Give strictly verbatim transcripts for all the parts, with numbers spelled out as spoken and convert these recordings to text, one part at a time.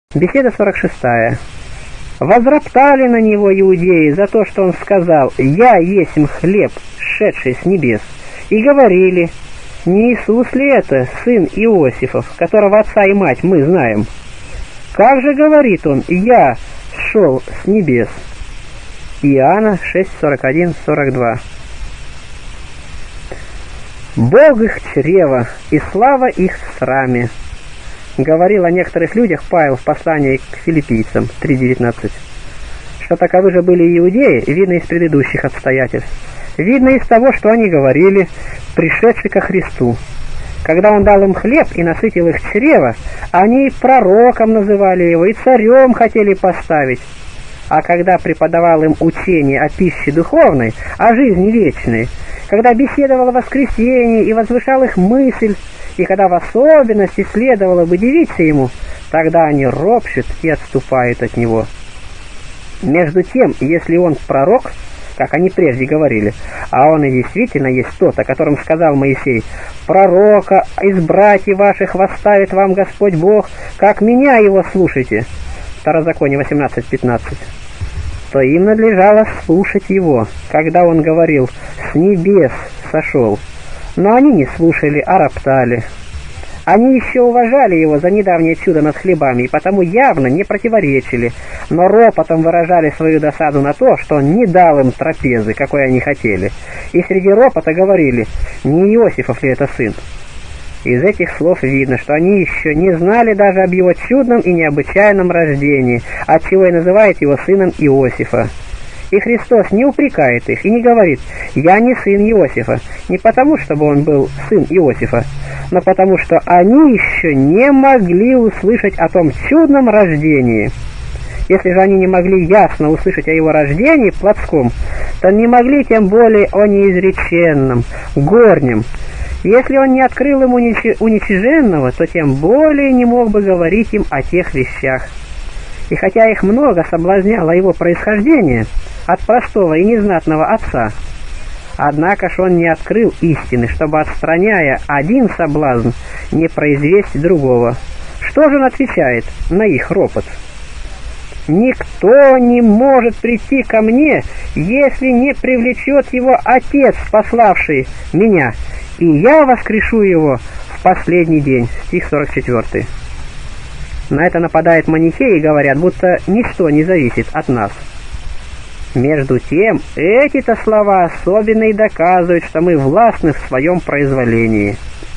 Беседа сорок шестая. Возроптали на него иудеи за то, что он сказал: «Я есмь хлеб, сшедший с небес», и говорили: «Не Иисус ли это, сын Иосифов, которого отца и мать мы знаем? Как же говорит он: я сшел с небес?» Иоанна шесть, сорок один, сорок два. «Бог их чрева, и слава их в сраме», говорил о некоторых людях Павел в послании к филиппийцам три девятнадцать. Что таковы же были иудеи, видно из предыдущих обстоятельств. Видно из того, что они говорили, пришедший ко Христу. Когда он дал им хлеб и насытил их чрево, они и пророком называли его, и царем хотели поставить. А когда преподавал им учение о пище духовной, о жизни вечной, когда беседовал о воскресении и возвышал их мысль, и когда в особенности следовало бы дивиться ему, тогда они ропщут и отступают от него. Между тем, если он пророк, как они прежде говорили, а он и действительно есть тот, о котором сказал Моисей: «Пророка из братьев ваших восставит вам Господь Бог, как меня его слушайте», Второзаконие восемнадцать пятнадцать, то им надлежало слушать его, когда он говорил: «С небес сошел». Но они не слушали, а роптали. Они еще уважали его за недавнее чудо над хлебами, и потому явно не противоречили, но ропотом выражали свою досаду на то, что он не дал им трапезы, какой они хотели. И среди ропота говорили: «Не Иосифов ли это сын?» Из этих слов видно, что они еще не знали даже об его чудном и необычайном рождении, отчего и называют его сыном Иосифа. И Христос не упрекает их и не говорит: «Я не сын Иосифа», не потому, чтобы он был сын Иосифа, но потому, что они еще не могли услышать о том чудном рождении. Если же они не могли ясно услышать о его рождении плотском, то не могли тем более о неизреченном, горнем. Если он не открыл им уничиженного, то тем более не мог бы говорить им о тех вещах. И хотя их много соблазняло его происхождение от простого и незнатного отца, однако ж он не открыл истины, чтобы, отстраняя один соблазн, не произвести другого. Что же он отвечает на их ропот? «Никто не может прийти ко мне, если не привлечет его Отец, пославший меня, и я воскрешу его в последний день». Стих сорок четвёртый. На это нападают манихеи и говорят, будто ничто не зависит от нас. Между тем, эти-то слова особенно и доказывают, что мы властны в своем произволении.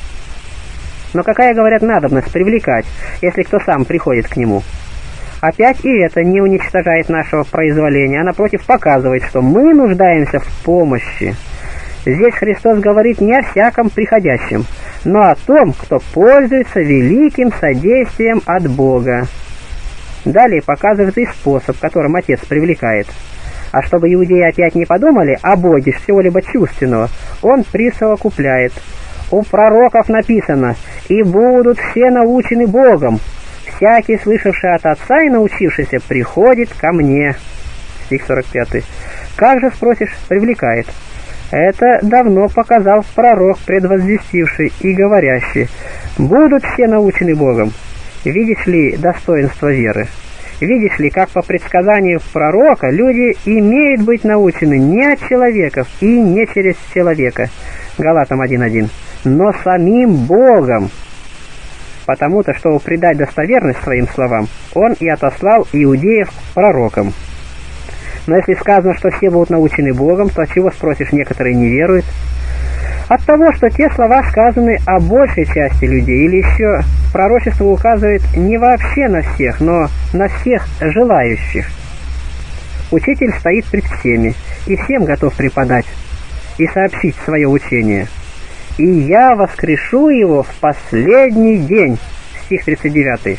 Но какая, говорят, надобность привлекать, если кто сам приходит к нему? Опять и это не уничтожает нашего произволения, а напротив показывает, что мы нуждаемся в помощи. Здесь Христос говорит не о всяком приходящем, но о том, кто пользуется великим содействием от Бога. Далее показывает и способ, которым Отец привлекает. А чтобы иудеи опять не подумали о Боге всего-либо чувственного, он присовокупляет: «У пророков написано: и будут все научены Богом. Всякий, слышавший от Отца и научившийся, приходит ко мне». Стих сорок пятый. Как же, спросишь, привлекает? Это давно показал пророк, предвозвестивший и говорящий: «Будут все научены Богом». Видишь ли достоинство веры? Видишь ли, как по предсказанию пророка люди имеют быть научены не от человеков и не через человека, Галатам один один, но самим Богом. Потому-то, чтобы придать достоверность своим словам, он и отослал иудеев к пророкам. Но если сказано, что все будут научены Богом, то чего, спросишь, некоторые не веруют? От того, что те слова сказаны о большей части людей, или еще пророчество указывает не вообще на всех, но на всех желающих. Учитель стоит пред всеми, и всем готов преподать и сообщить свое учение. «И я воскрешу его в последний день». Стих тридцать девятый.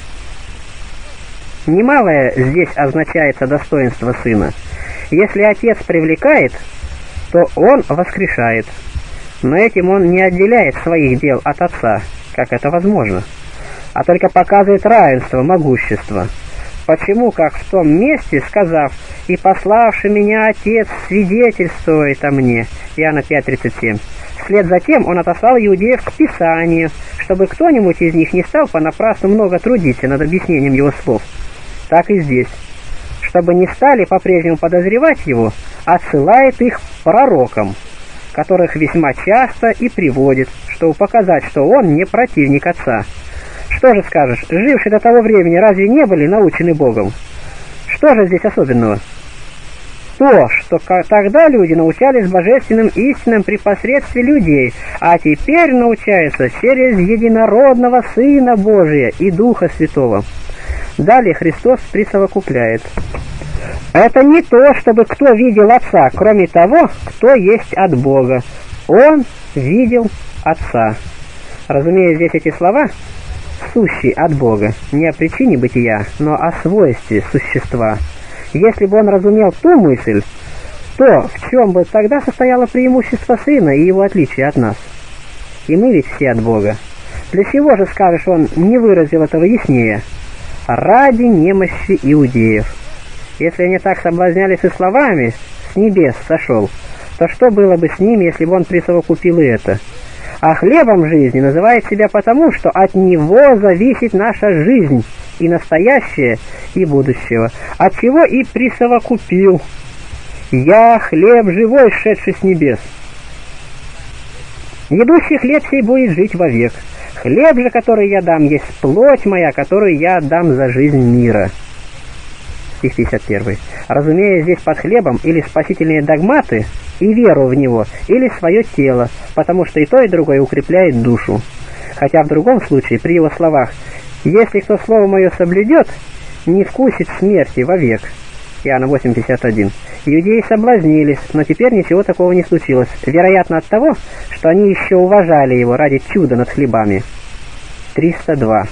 Немалое здесь означается достоинство Сына. Если Отец привлекает, то Он воскрешает. Но этим Он не отделяет своих дел от Отца, как это возможно, а только показывает равенство, могущество. Почему, как в том месте, сказав: «И пославший меня Отец свидетельствует о мне» Иоанна пять тридцать семь, вслед за тем он отослал иудеев к Писанию, чтобы кто-нибудь из них не стал понапрасну много трудиться над объяснением его слов. так и здесь. Чтобы не стали по-прежнему подозревать его, отсылает их пророкам, которых весьма часто и приводит, чтобы показать, что он не противник Отца. Что же скажешь, жившие до того времени разве не были научены Богом? Что же здесь особенного? То, что тогда люди научались божественным истинам при посредстве людей, а теперь научаются через единородного Сына Божия и Духа Святого. Далее Христос присовокупляет. Это не то, чтобы кто видел Отца, кроме того, кто есть от Бога. Он видел Отца. Разумеется, здесь эти слова сущий от Бога, не о причине бытия, но о свойстве существа. Если бы он разумел ту мысль, то в чем бы тогда состояло преимущество Сына и его отличие от нас? И мы ведь все от Бога. Для чего же, скажешь, он не выразил этого яснее? Ради немощи иудеев. Если они так соблазнялись и словами «с небес сошел», то что было бы с ними, если бы он присовокупил и это? А хлебом жизни называет себя потому, что от него зависит наша жизнь, и настоящее, и будущего, от чего и присовокупил. «Я хлеб живой, шедший с небес. Едущий хлеб сей будет жить вовек. Хлеб же, который я дам, есть плоть моя, которую я отдам за жизнь мира». Стих пятьдесят один. Разумеется, здесь под хлебом или спасительные догматы и веру в него, или свое тело, потому что и то, и другое укрепляет душу. Хотя в другом случае, при его словах, «Если кто слово мое соблюдет, не вкусит смерти вовек». Иоанна восемь пятьдесят один. Иудеи соблазнились, но теперь ничего такого не случилось, вероятно от того, что они еще уважали его ради чуда над хлебами. триста два.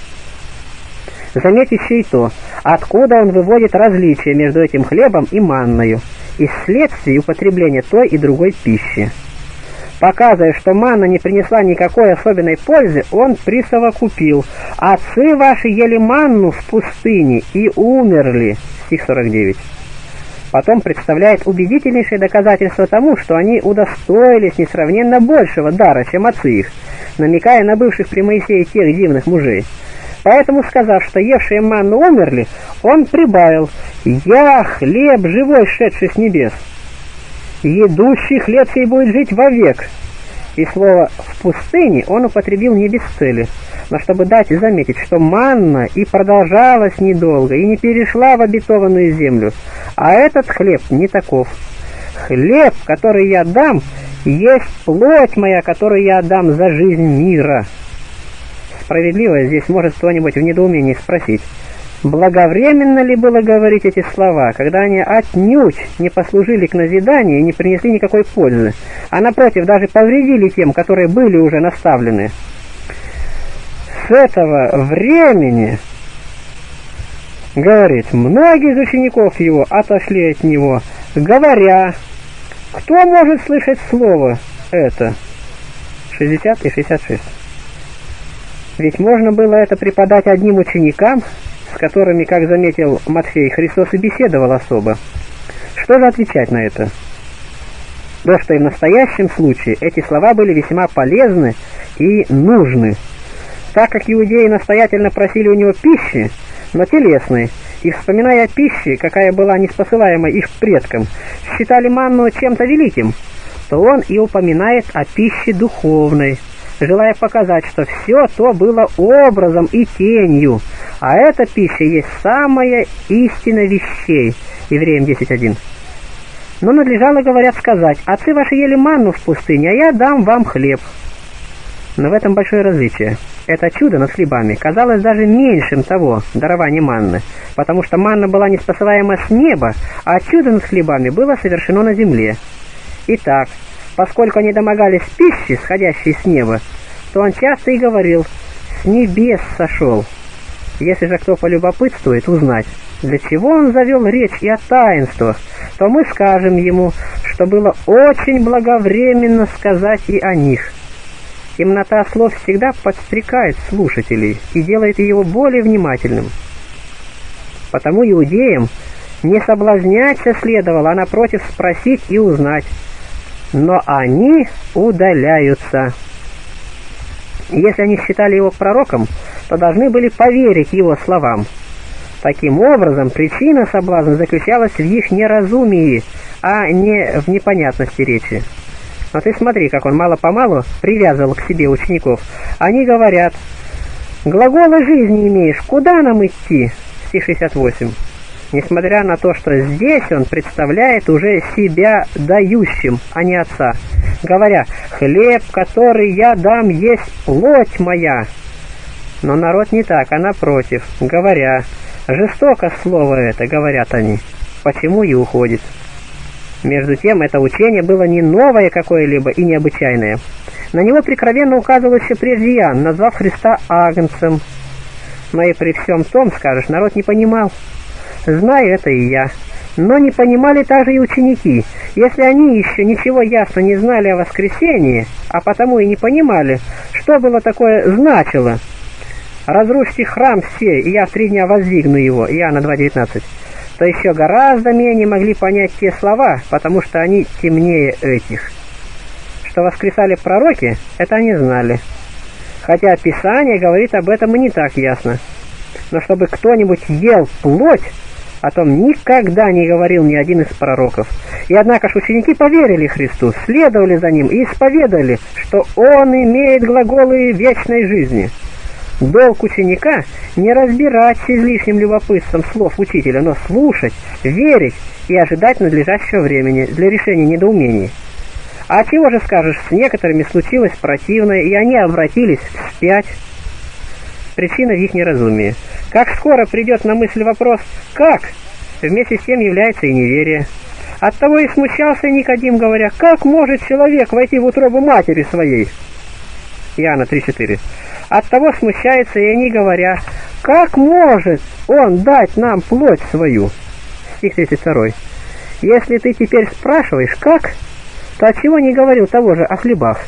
Заметь еще и то, откуда он выводит различие между этим хлебом и манною, из следствия употребления той и другой пищи. Показывая, что манна не принесла никакой особенной пользы, он присовокупил: «Отцы ваши ели манну в пустыне и умерли». Стих сорок девять. Потом представляет убедительнейшее доказательство тому, что они удостоились несравненно большего дара, чем отцы их, намекая на бывших при Моисее тех дивных мужей. Поэтому, сказав, что евшие манну умерли, он прибавил: «Я хлеб живой, шедший с небес. Едущий хлеб сей будет жить вовек». И слово «в пустыне» он употребил не без цели, но чтобы дать заметить, что манна и продолжалась недолго, и не перешла в обетованную землю, а этот хлеб не таков. «Хлеб, который я дам, есть плоть моя, которую я отдам за жизнь мира». Справедливо здесь может кто-нибудь в недоумении спросить: благовременно ли было говорить эти слова, когда они отнюдь не послужили к назиданию и не принесли никакой пользы, а напротив даже повредили тем, которые были уже наставлены? С этого времени, говорит, многие из учеников его отошли от него, говоря: кто может слышать слово это? шестьдесят и шестьдесят шесть. Ведь можно было это преподать одним ученикам, с которыми, как заметил Матфей, Христос и беседовал особо. Что же отвечать на это? То, что и в настоящем случае эти слова были весьма полезны и нужны, так как иудеи настоятельно просили у него пищи, но телесной, и, вспоминая о пище, какая была неспосылаема их предкам, считали манну чем-то великим, то он и упоминает о пище духовной, желая показать, что все то было образом и тенью, а эта пища есть самая истина вещей. Евреям десять один. Но надлежало, говорят, сказать: отцы ваши ели манну в пустыне, а я дам вам хлеб. Но в этом большое различие. Это чудо над хлебами казалось даже меньшим того, дарования манны, потому что манна была неспосылаема с неба, а чудо над хлебами было совершено на земле. Итак, поскольку они домогались пищи, сходящей с неба, то он часто и говорил: «С небес сошел». Если же кто полюбопытствует узнать, для чего он завел речь и о таинствах, то мы скажем ему, что было очень благовременно сказать и о них. Темнота слов всегда подстрекает слушателей и делает его более внимательным. Потому иудеям не соблазняться следовало, а напротив спросить и узнать. Но они удаляются. Если они считали его пророком, то должны были поверить его словам. Таким образом, причина соблазна заключалась в их неразумии, а не в непонятности речи. Но ты смотри, как он мало-помалу привязывал к себе учеников. Они говорят: «Глаголы жизни имеешь, куда нам идти?» Стих шестьдесят восемь. Несмотря на то, что здесь он представляет уже себя дающим, а не отца, говоря: «Хлеб, который я дам, есть плоть моя». Но народ не так, а напротив, говоря: «Жестоко слово это», говорят они, почему и уходит. Между тем, это учение было не новое какое-либо и необычайное. На него прикровенно указывал еще прежде Иоанн, назвав Христа агнцем. Но и при всем том, скажешь, народ не понимал. Знаю это и я. Но не понимали также и ученики. Если они еще ничего ясно не знали о воскресении, а потому и не понимали, что было такое значило: «Разрушьте храм все, и я в три дня воздвигну его» Иоанна два девятнадцать, то еще гораздо менее могли понять те слова, потому что они темнее этих. Что воскресали пророки, это они знали. Хотя Писание говорит об этом и не так ясно. Но чтобы кто-нибудь ел плоть, о том никогда не говорил ни один из пророков. И однако ж ученики поверили Христу, следовали за Ним и исповедовали, что Он имеет глаголы вечной жизни. Долг ученика не разбирать с излишним любопытством слов учителя, но слушать, верить и ожидать надлежащего времени для решения недоумений. А чего же скажешь, с некоторыми случилось противное, и они обратились вспять? Причина в их неразумии. Как скоро придет на мысль вопрос «как?», вместе с тем является и неверие. Оттого и смущался Никодим, говоря: «Как может человек войти в утробу матери своей?» Иоанна три четыре. Оттого смущаются и они, говоря: «Как может он дать нам плоть свою?» Стих тридцать два. Если ты теперь спрашиваешь «как?», то отчего не говорил того же о хлебах?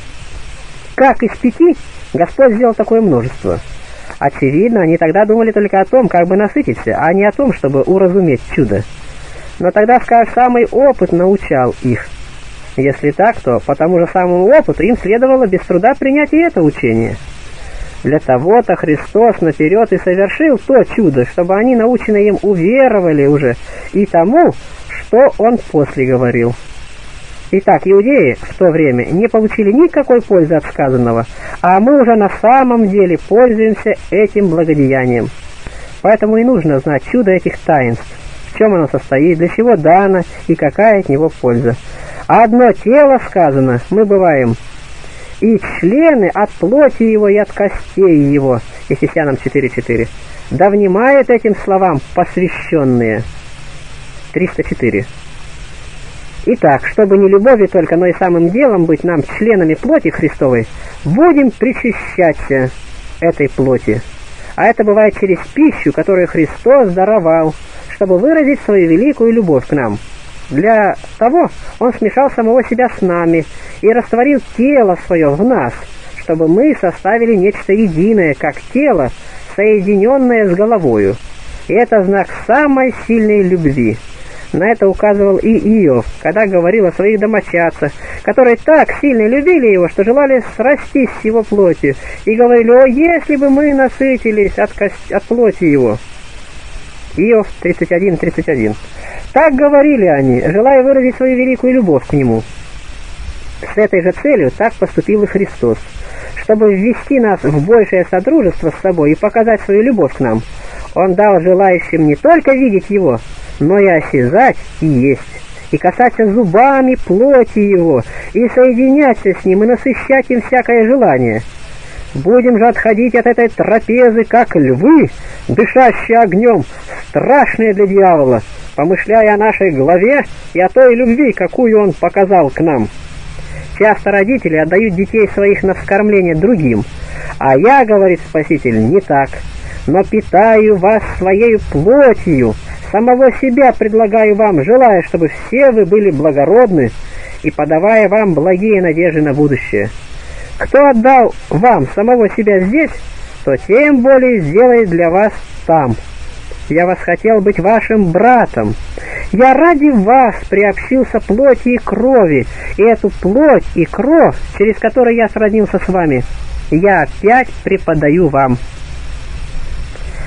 Как из пяти Господь сделал такое множество? Очевидно, они тогда думали только о том, как бы насытиться, а не о том, чтобы уразуметь чудо. Но тогда, скажешь, самый опыт научал их. Если так, то по тому же самому опыту им следовало без труда принять и это учение. Для того-то Христос наперед и совершил то чудо, чтобы они, наученные им, уверовали уже и тому, что Он после говорил. Итак, иудеи в то время не получили никакой пользы от сказанного, а мы уже на самом деле пользуемся этим благодеянием. Поэтому и нужно знать чудо этих таинств, в чем оно состоит, для чего дано и какая от него польза. А одно тело, сказано, мы бываем, и члены от плоти его и от костей его. Ефесянам четыре четыре. Да внимают этим словам посвященные. триста четыре. Итак, чтобы не любовью только, но и самым делом быть нам членами плоти Христовой, будем причащаться этой плоти. А это бывает через пищу, которую Христос даровал, чтобы выразить свою великую любовь к нам. Для того Он смешал самого себя с нами и растворил тело свое в нас, чтобы мы составили нечто единое, как тело, соединенное с головою. И это знак самой сильной любви. На это указывал и Иов, когда говорил о своих домочадцах, которые так сильно любили его, что желали срастись с его плотью, и говорили: «О, если бы мы насытились от, кость... от плоти его!» Иов тридцать один тридцать один. Так говорили они, желая выразить свою великую любовь к нему. С этой же целью так поступил и Христос, чтобы ввести нас в большее содружество с собой и показать свою любовь к нам. Он дал желающим не только видеть его, но и осязать и есть, и касаться зубами плоти его, и соединяться с ним, и насыщать им всякое желание. Будем же отходить от этой трапезы, как львы, дышащие огнем, страшные для дьявола, помышляя о нашей главе и о той любви, какую он показал к нам. Часто родители отдают детей своих на вскормление другим, а я, говорит Спаситель, не так, но питаю вас своею плотью, самого себя предлагаю вам, желая, чтобы все вы были благородны и подавая вам благие надежды на будущее. Кто отдал вам самого себя здесь, то тем более сделает для вас там. Я вас хотел быть вашим братом. Я ради вас приобщился плоти и крови, и эту плоть и кровь, через которую я сроднился с вами, я опять преподаю вам.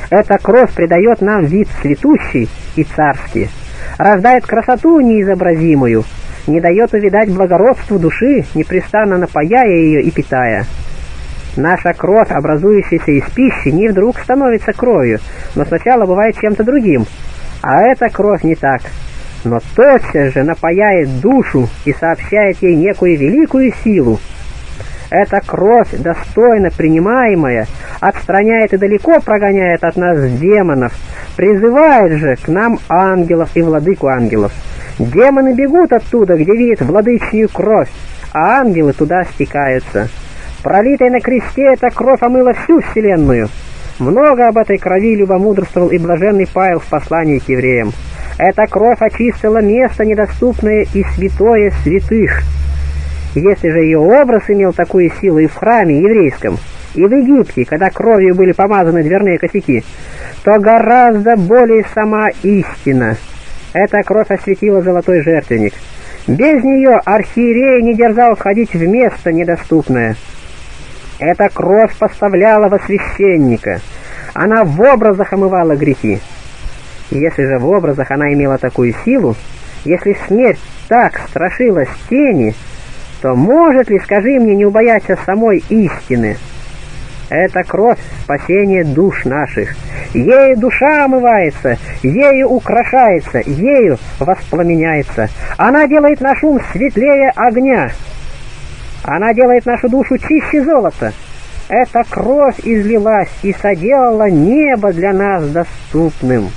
Эта кровь придает нам вид цветущий и царский, рождает красоту неизобразимую, не дает увидать благородству души, непрестанно напояя ее и питая. Наша кровь, образующаяся из пищи, не вдруг становится кровью, но сначала бывает чем-то другим, а эта кровь не так, но тотчас же напояет душу и сообщает ей некую великую силу. Эта кровь, достойно принимаемая, отстраняет и далеко прогоняет от нас демонов, призывает же к нам ангелов и владыку ангелов. Демоны бегут оттуда, где видят владычью кровь, а ангелы туда стекаются. Пролитая на кресте эта кровь омыла всю вселенную. Много об этой крови любомудрствовал и блаженный Павел в послании к евреям. Эта кровь очистила место недоступное и святое святых. Если же ее образ имел такую силу и в храме еврейском, и в Египте, когда кровью были помазаны дверные косяки, то гораздо более сама истина. Эта кровь осветила золотой жертвенник. Без нее архиерей не дерзал входить в место недоступное. Эта кровь поставляла во священника. Она в образах омывала грехи. Если же в образах она имела такую силу, если смерть так страшилась тени, то может ли, скажи мне, не убояться самой истины? Это кровь спасения душ наших. Ею душа омывается, ею украшается, ею воспламеняется. Она делает наш ум светлее огня. Она делает нашу душу чище золота. Эта кровь излилась и соделала небо для нас доступным.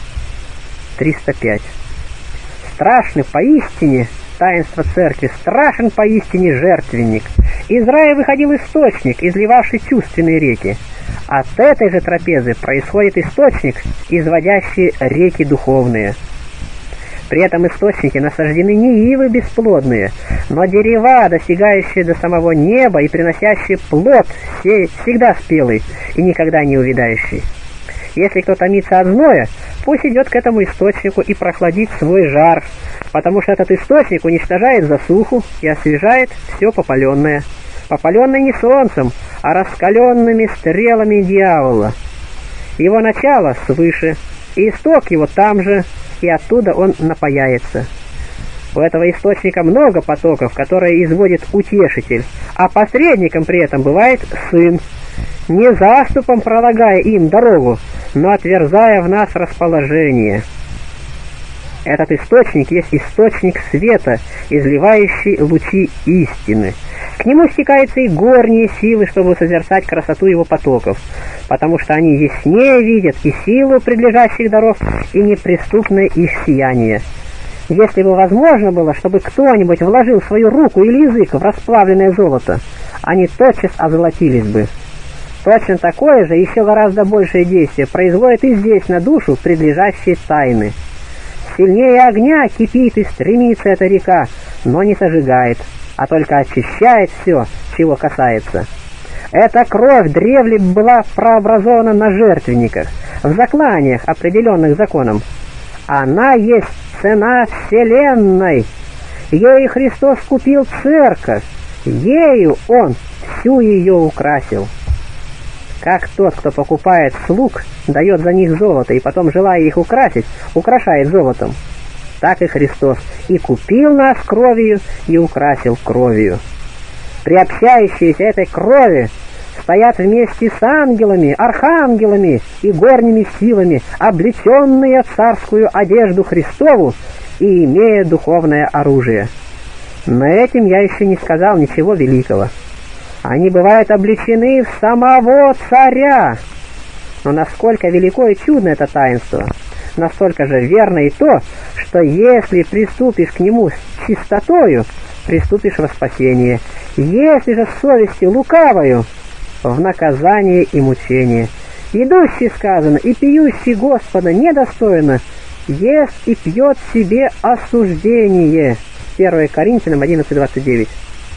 триста пять. Страшны поистине таинство церкви, страшен поистине жертвенник. Из рая выходил источник, изливавший чувственные реки. От этой же трапезы происходит источник, изводящий реки духовные. При этом источники насаждены не ивы бесплодные, но дерева, достигающие до самого неба и приносящие плод, всегда спелый и никогда не увядающий. Если кто томится от зноя, пусть идет к этому источнику и прохладит свой жар, потому что этот источник уничтожает засуху и освежает все попаленное. Попаленное не солнцем, а раскаленными стрелами дьявола. Его начало свыше, и исток его там же, и оттуда он напояется. У этого источника много потоков, которые изводит утешитель, а посредником при этом бывает сын, не заступом пролагая им дорогу, но отверзая в нас расположение. Этот источник есть источник света, изливающий лучи истины. К нему стекаются и горние силы, чтобы созерцать красоту его потоков, потому что они яснее видят и силу предлежащих даров, и неприступное их сияние. Если бы возможно было, чтобы кто-нибудь вложил свою руку или язык в расплавленное золото, они тотчас озолотились бы. Точно такое же, еще гораздо большее действие производит и здесь на душу предлежащие тайны. Сильнее огня кипит и стремится эта река, но не сожигает, а только очищает все, чего касается. Эта кровь древле была прообразована на жертвенниках, в закланиях, определенных законом. Она есть цена вселенной. Ею Христос купил церковь, ею Он всю ее украсил. Как тот, кто покупает слуг, дает за них золото и потом, желая их украсить, украшает золотом, так и Христос и купил нас кровью и украсил кровью. Приобщающиеся этой крови стоят вместе с ангелами, архангелами и горними силами, облеченные в царскую одежду Христову и имея духовное оружие. Но этим я еще не сказал ничего великого. Они бывают облечены в самого царя. Но насколько велико и чудно это таинство, настолько же верно и то, что если приступишь к нему с чистотою, приступишь во спасение, если же с совестью лукавою, в наказание и мучение. Идущий, сказано, и пьющий Господа недостойно, ест и пьет себе осуждение. первое Коринфянам одиннадцать двадцать девять.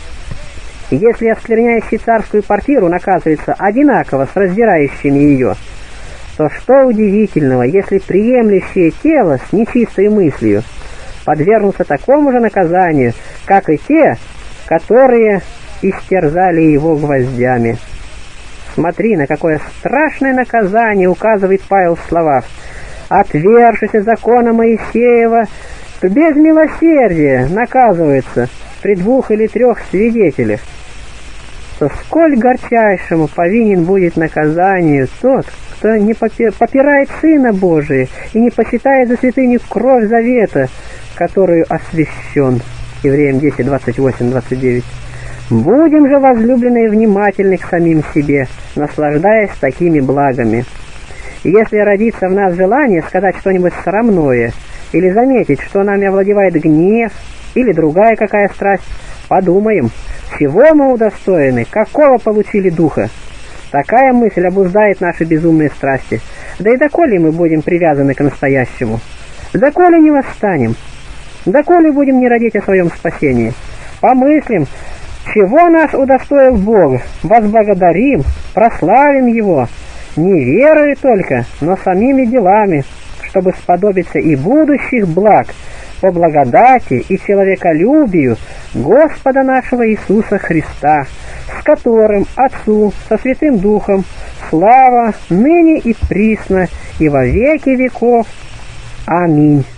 Если оскверняющий царскую квартиру наказывается одинаково с раздирающими ее, то что удивительного, если приемлющие тело с нечистой мыслью подвергнутся такому же наказанию, как и те, которые истерзали его гвоздями. Смотри, на какое страшное наказание указывает Павел в словах: «Отвергшись от закона Моисеева, то без милосердия наказывается при двух или трех свидетелях, то сколь горчайшему повинен будет наказанию тот, кто не попирает Сына Божия и не почитает за святыню кровь завета, которую освящен». Евреям десять, двадцать восемь, двадцать девять. «Будем же, возлюбленные, внимательны к самим себе, наслаждаясь такими благами. Если родится в нас желание сказать что-нибудь срамное, или заметить, что нами овладевает гнев, или другая какая страсть, подумаем, чего мы удостоены, какого получили духа. Такая мысль обуздает наши безумные страсти. Да и доколе мы будем привязаны к настоящему? Доколе не восстанем? Доколе будем не родить о своем спасении? Помыслим, чего нас удостоил Бог, возблагодарим, прославим Его, не верою только, но самими делами, чтобы сподобиться и будущих благ по благодати и человеколюбию Господа нашего Иисуса Христа, с которым Отцу со Святым Духом слава ныне и присно и во веки веков. Аминь.